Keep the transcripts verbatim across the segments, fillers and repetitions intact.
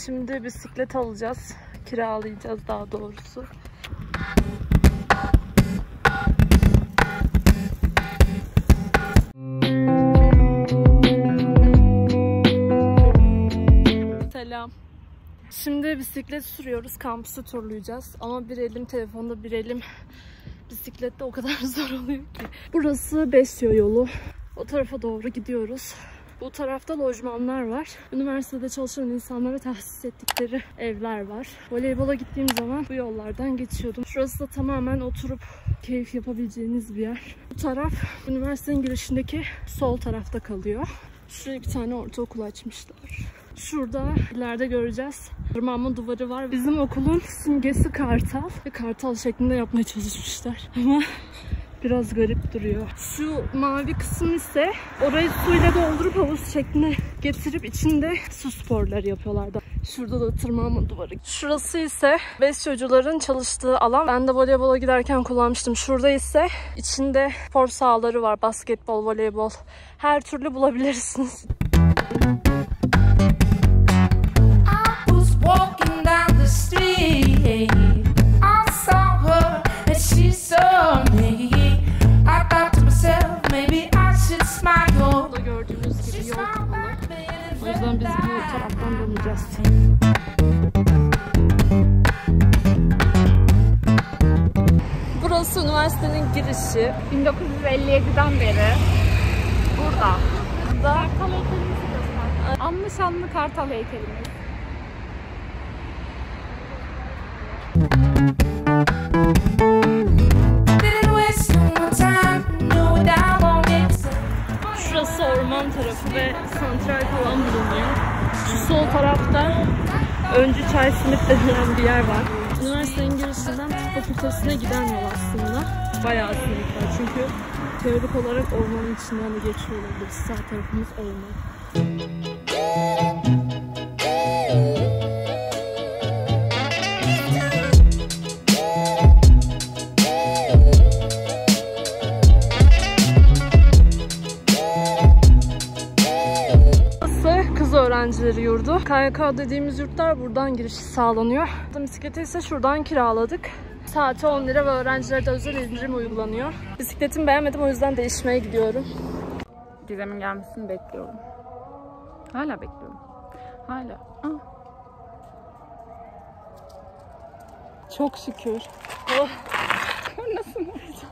Şimdi bisiklet alacağız. Kiralayacağız daha doğrusu. Selam. Şimdi bisiklet sürüyoruz. Kampüsü turlayacağız. Ama bir elim telefonda, bir elim bisiklette, o kadar zor oluyor ki. Burası Besyo yolu. O tarafa doğru gidiyoruz. Bu tarafta lojmanlar var. Üniversitede çalışan insanlara tahsis ettikleri evler var. Voleybola gittiğim zaman bu yollardan geçiyordum. Şurası da tamamen oturup keyif yapabileceğiniz bir yer. Bu taraf üniversitenin girişindeki sol tarafta kalıyor. Şuraya bir tane ortaokul açmışlar. Şurada ileride göreceğiz. Tırmanma duvarı var. Bizim okulun simgesi kartal ve kartal şeklinde yapmaya çalışmışlar. Ama biraz garip duruyor. Şu mavi kısım ise orayı suyla doldurup havuz şekline getirip içinde su sporları yapıyorlardı. Şurada da tırmanma duvarı. Şurası ise besyocuların çalıştığı alan. Ben de voleybola giderken kullanmıştım. Şurada ise içinde spor sahaları var. Basketbol, voleybol. Her türlü bulabilirsiniz. Walking down the street, I saw her and she saw me. I thought to myself, maybe I should smile. Burada gördüğünüz gibi yol kapalı. O yüzden biz bu taraftan döneceğiz. Burası üniversitenin girişi. bin dokuz yüz elli yediden beri burada. Burada Kartal heykelimizi göster. Anlı şanlı kartal heykelimiz. Şurası orman tarafı ve santral falan bulunuyor. Şu sol tarafta Öncü Çay Simit denilen bir yer var. Üniversitenin girişinden tıp fakültesine giden yol aslında. Bayağı simit var çünkü teorik olarak ormanın içinden de geçiyor olabilir. Sağ tarafımız orman. Öğrencileri yurdu. K Y K dediğimiz yurtlar buradan girişi sağlanıyor. Bisikleti ise şuradan kiraladık. Saati on lira ve öğrencilere de özel indirim uygulanıyor. Bisikletimi beğenmedim, o yüzden değişmeye gidiyorum. Gizem'in gelmesini bekliyorum. Hala bekliyorum. Hala. Ah. Çok şükür. Oh. Nasıl?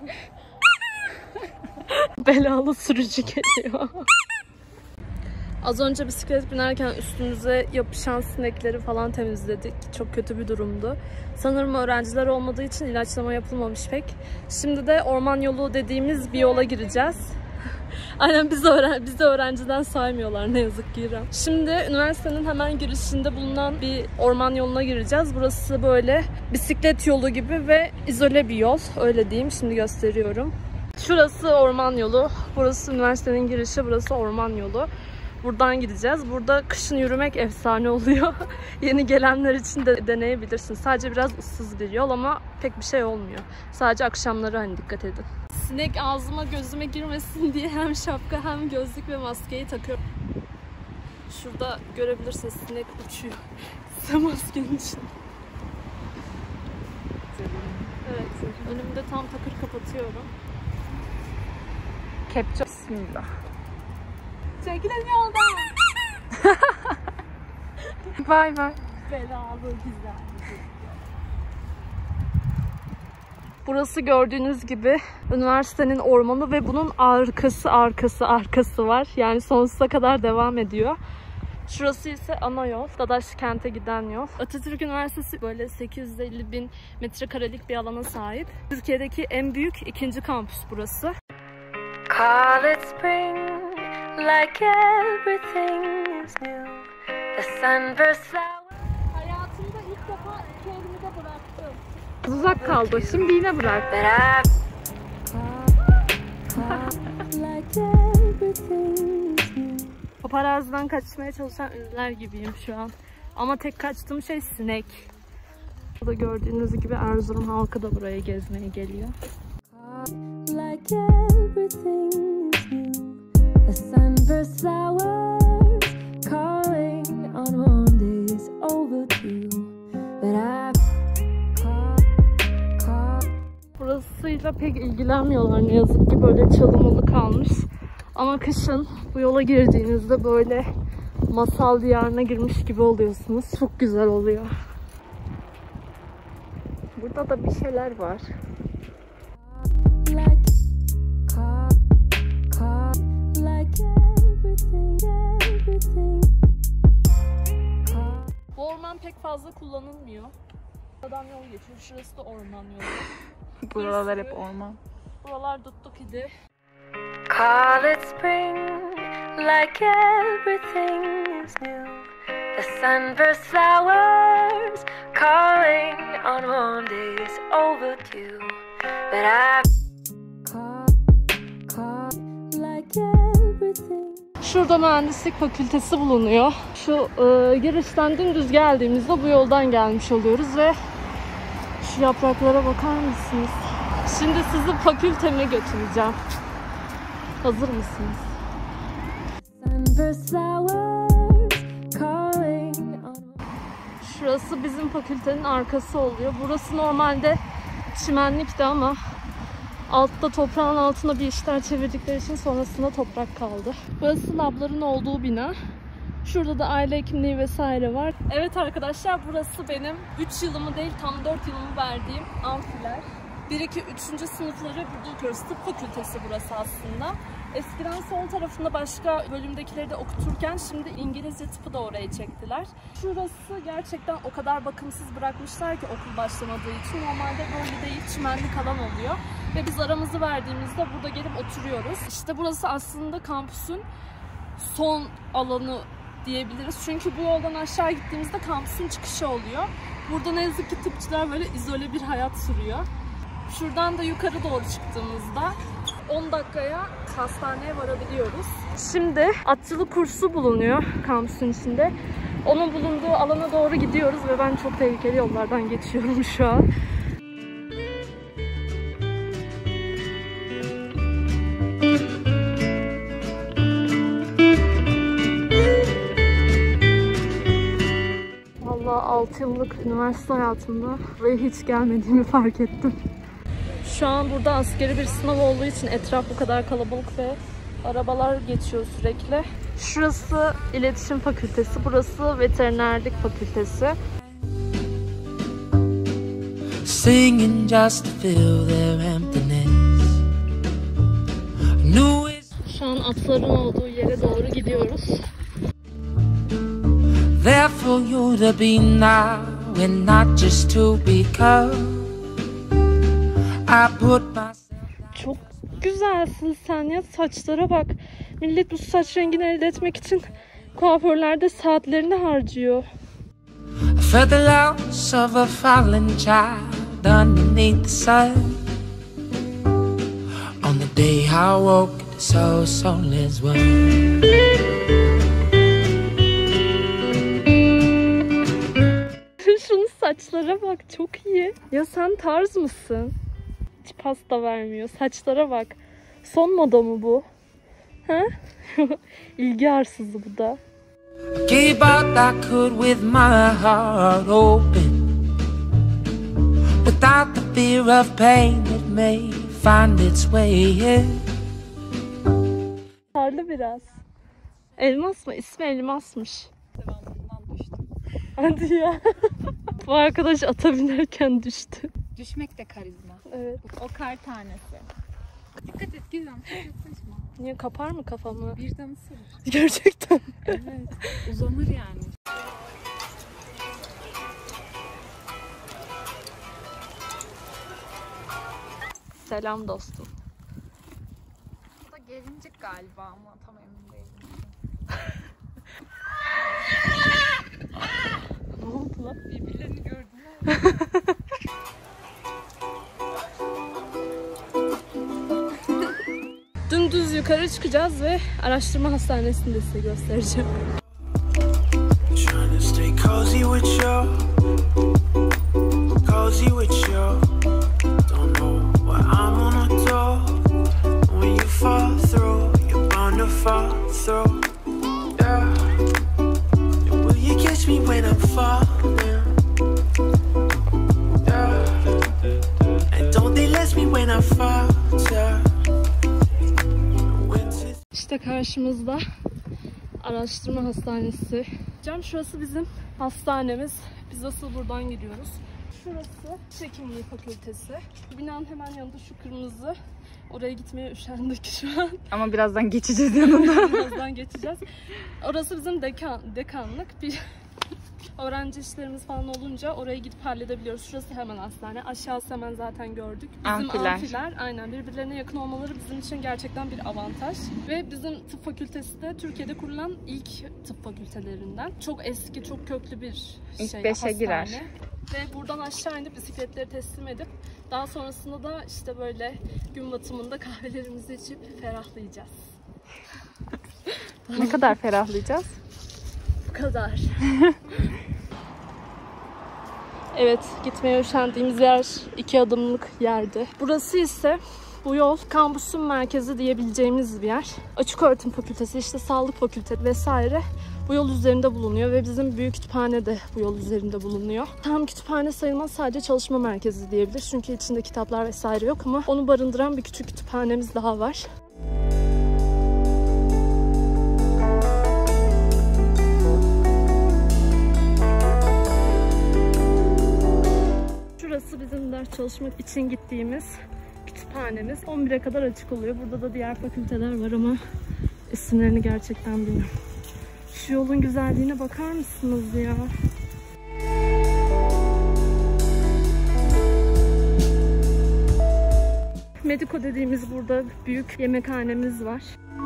Belalı sürücü geliyor. Az önce bisiklet binerken üstümüze yapışan sinekleri falan temizledik. Çok kötü bir durumdu. Sanırım öğrenciler olmadığı için ilaçlama yapılmamış pek. Şimdi de orman yolu dediğimiz bir yola gireceğiz. Aynen biz de, öğren biz de öğrenciden saymıyorlar ne yazık ki İrem. Şimdi üniversitenin hemen girişinde bulunan bir orman yoluna gireceğiz. Burası böyle bisiklet yolu gibi ve izole bir yol. Öyle diyeyim, şimdi gösteriyorum. Şurası orman yolu. Burası üniversitenin girişi, burası orman yolu. Buradan gideceğiz. Burada kışın yürümek efsane oluyor. Yeni gelenler için de deneyebilirsiniz. Sadece biraz ıssız bir yol ama pek bir şey olmuyor. Sadece akşamları hani dikkat edin. Sinek ağzıma gözüme girmesin diye hem şapka hem gözlük ve maskeyi takıyorum. Şurada görebilirsiniz, sinek uçuyor. Size maskenin içinde. Evet, önümde tam takır kapatıyorum. Kepçe. Bismillah. Çekilin yoldan. Bay bay. Belalı güzel. Burası gördüğünüz gibi üniversitenin ormanı ve bunun arkası arkası arkası var. Yani sonsuza kadar devam ediyor. Şurası ise ana yol. Dadaş kente giden yol. Atatürk Üniversitesi böyle sekiz yüz elli bin metrekarelik bir alana sahip. Türkiye'deki en büyük ikinci kampüs burası. Call it spring, like everything is new. The sunburst flower. Hayatımda ilk defa iki elimi de bıraktım. Uzak kaldı. Şimdi yine bırak. Paparazziden kaçmaya çalışan ünlüler gibiyim şu an. Ama tek kaçtığım şey sinek. Burada gördüğünüz gibi Erzurum halkı da buraya gezmeye geliyor. Like everything is new. The sunburst flowers calling on Mondays over. yazınca pek ilgilenmiyorlar ne yazık ki, böyle çalımalı kalmış. Ama kışın bu yola girdiğinizde böyle masal diyarına girmiş gibi oluyorsunuz. Çok güzel oluyor. Burada da bir şeyler var. Bu orman pek fazla kullanılmıyor. Buradan yol geçiyor. Şurası da orman yolu. Buralar hep orman. Buralar tuttuk idi. Call it spring, like everything is new. The sunburst flowers calling on warm days overdue. But I call, call like everything. Şurada mühendislik fakültesi bulunuyor. Şu e, girişten dümdüz geldiğimizde bu yoldan gelmiş oluyoruz ve şu yapraklara bakar mısınız? Şimdi sizi fakülteme götüreceğim. Hazır mısınız? Şurası bizim fakültenin arkası oluyor. Burası normalde çimenlikti ama altta, toprağın altına bir işler çevirdikleri için sonrasında toprak kaldı. Burası labların olduğu bina. Şurada da aile hekimliği vesaire var. Evet arkadaşlar, burası benim üç yılımı değil tam dört yılımı verdiğim amfiler. bir iki üçüncü sınıfları burada okuyoruz. Tıp fakültesi burası aslında. Eskiden sol tarafında başka bölümdekileri de okuturken şimdi İngilizce tıpı da oraya çektiler. Şurası gerçekten o kadar bakımsız bırakmışlar ki okul başlamadığı için. Normalde böyle değil, çimenlik alan oluyor. Ve biz aramızı verdiğimizde burada gelip oturuyoruz. İşte burası aslında kampüsün son alanı diyebiliriz. Çünkü bu yoldan aşağı gittiğimizde kampüsün çıkışı oluyor. Burada ne yazık ki tıpçılar böyle izole bir hayat sürüyor. Şuradan da yukarı doğru çıktığımızda on dakikaya hastaneye varabiliyoruz. Şimdi atçılık kursu bulunuyor kampüsün içinde. Onun bulunduğu alana doğru gidiyoruz ve ben çok tehlikeli yollardan geçiyorum şu an. Vallahi altı yıllık üniversite hayatımda ve hiç gelmediğimi fark ettim. Şu an burada askeri bir sınav olduğu için etraf bu kadar kalabalık ve arabalar geçiyor sürekli. Şurası iletişim fakültesi, burası veterinerlik fakültesi. Singing just to fill their emptiness. Şu an atların olduğu yere doğru gidiyoruz. There for you to be now and not just to become. I put myself. Çok güzelsin sen ya, saçlara bak. Millet bu saç rengini elde etmek için kuaförlerde saatlerini harcıyor. I felt the loss of a fallen child underneath the sun. On the day I woke, so soulless one. Şunun saçlara bak, çok iyi. Ya sen tarz mısın? Hiç pasta vermiyor. Saçlara bak. Son moda mı bu? Ha? İlgi arsızı bu da. Gave out I could with my heart open, without the fear of pain that may find its way in. Parlı biraz. Elmas mı? İsmi Elmas'mış. Devamından düştüm. Hadi ya. Bu arkadaş ata binerken düştü. Düşmek de karizma. Evet. O kar tanesi. Dikkat et Gizem. Çok yaklaşma. Niye, kapar mı kafamı? Birden ısırır. Gerçekten. Evet. Uzanır yani. Selam dostum. Bu da gelincik galiba ama tam emin değilim. Ne oldu lan? Birbirlerini gördüler. Dümdüz yukarı çıkacağız ve araştırma hastanesini de size göstereceğim. Trying to stay cozy with you, cozy with you. Don't know what I'm gonna do when you fall through. You're bound to fall through. Yeah. Will you catch me when I'm falling? Yeah. And don't they let me when I fall? karşımızda araştırma hastanesi. Cam, şurası bizim hastanemiz. Biz asıl buradan gidiyoruz. Şurası Diş Hekimliği Fakültesi. Binanın hemen yanında şu kırmızı. Oraya gitmeye üşendik şu an. Ama birazdan geçeceğiz yanından. Birazdan geçeceğiz. Orası bizim dekan, dekanlık. Bir öğrenci işlerimiz falan olunca oraya gidip halledebiliyoruz. Şurası hemen hastane. Aşağısı hemen zaten gördük. Bizim Amfiler. amfiler aynen birbirlerine yakın olmaları bizim için gerçekten bir avantaj. Ve bizim tıp fakültesi de Türkiye'de kurulan ilk tıp fakültelerinden. Çok eski, çok köklü bir şey. İlk beşe hastane. girer. Ve buradan aşağı inip bisikletleri teslim edip daha sonrasında da işte böyle gün batımında kahvelerimizi içip ferahlayacağız. Ne kadar ferahlayacağız? Bu kadar. Evet, gitmeye üşendiğimiz yer iki adımlık yerdi. Burası ise bu yol kampüsün merkezi diyebileceğimiz bir yer. Açıköğretim Fakültesi, işte Sağlık Fakültesi vesaire bu yol üzerinde bulunuyor ve bizim büyük kütüphane de bu yol üzerinde bulunuyor. Tam kütüphane sayılmaz, sadece çalışma merkezi diyebiliriz. Çünkü içinde kitaplar vesaire yok ama onu barındıran bir küçük kütüphanemiz daha var. Şurası bizim ders çalışmak için gittiğimiz kütüphanemiz. on bire kadar açık oluyor. Burada da diğer fakülteler var ama isimlerini gerçekten bilmiyorum. Şu yolun güzelliğine bakar mısınız ya? Mediko dediğimiz burada büyük yemekhanemiz var.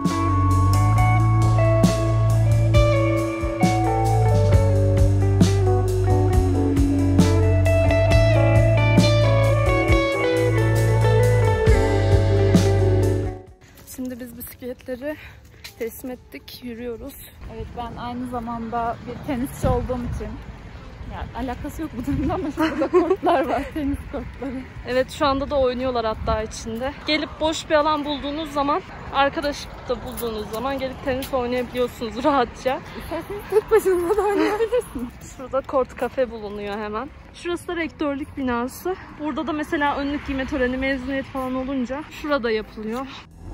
Şimdi biz bisikletleri teslim ettik, yürüyoruz. Evet, ben aynı zamanda bir tenisçi olduğum için, yani alakası yok bu durumda ama şurada kortlar var, tenis kortları. Evet, şu anda da oynuyorlar hatta içinde. Gelip boş bir alan bulduğunuz zaman, arkadaş da bulduğunuz zaman gelip tenis oynayabiliyorsunuz rahatça. İsterseniz tek başınıza da oynayabilirsiniz. Şurada kort kafe bulunuyor hemen. Şurası da rektörlük binası. Burada da mesela önlük giyme töreni, mezuniyet falan olunca şurada yapılıyor.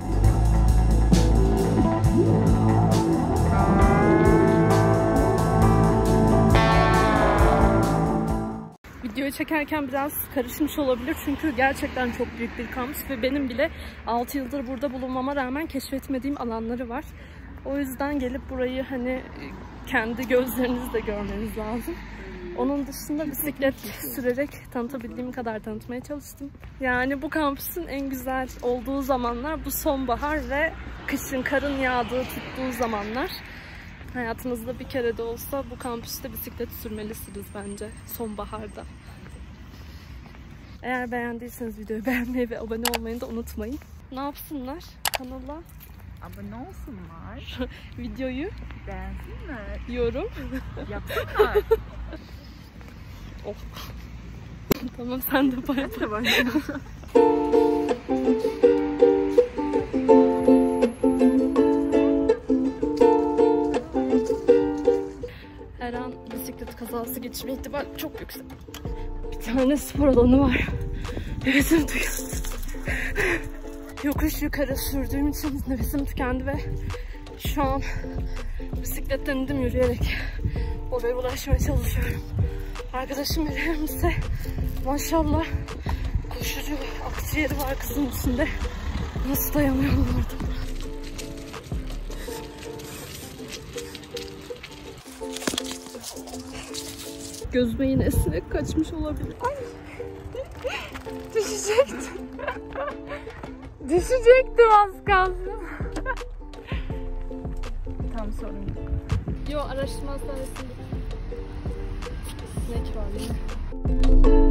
Videoyu çekerken biraz karışmış olabilir çünkü gerçekten çok büyük bir kampüs ve benim bile altı yıldır burada bulunmama rağmen keşfetmediğim alanları var. O yüzden gelip burayı hani kendi gözlerinizle görmeniz lazım. Onun dışında bisiklet sürerek tanıtabildiğim kadar tanıtmaya çalıştım. Yani bu kampüsün en güzel olduğu zamanlar bu sonbahar ve kışın karın yağdığı tuttuğu zamanlar. Hayatınızda bir kere de olsa bu kampüste bisiklet sürmelisiniz bence sonbaharda. Eğer beğendiyseniz videoyu beğenmeyi ve abone olmayı da unutmayın. Ne yapsınlar? Kanala Abone olsunlar, videoyu beğensinler, yorum yapsınlar. Oh. Tamam, sen de bay bay. Her an bisiklet kazası geçirme ihtimali çok yüksek. Bir tane spor alanı var. Nefesim tükendi. Yokuş yukarı sürdüğüm için nefesim tükendi ve şu an bisikletten indim yürüyerek. Oraya ulaşmaya çalışıyorum. Arkadaşım Meryem ise maşallah koşucu akciğeri var kızın içinde. Nasıl dayanıyorum orada? Gözüme yine sinek kaçmış olabilir. Ay. Düşecektim. Düşecektim az kalsın. Tam sorun yok. Yo, araştırma hastanesinde sinek var yine.